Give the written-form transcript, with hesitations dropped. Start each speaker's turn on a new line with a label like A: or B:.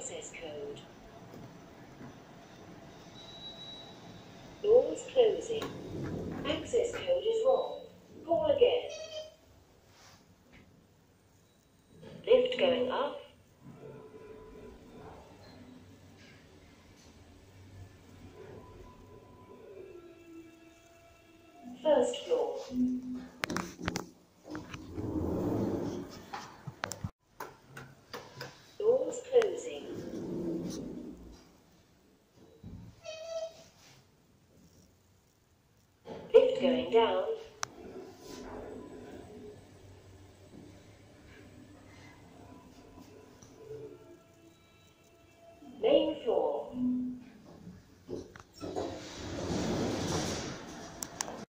A: access code. Doors closing. Access code is wrong. Call again. Lift going up. First floor. Doors closing. Lift going down.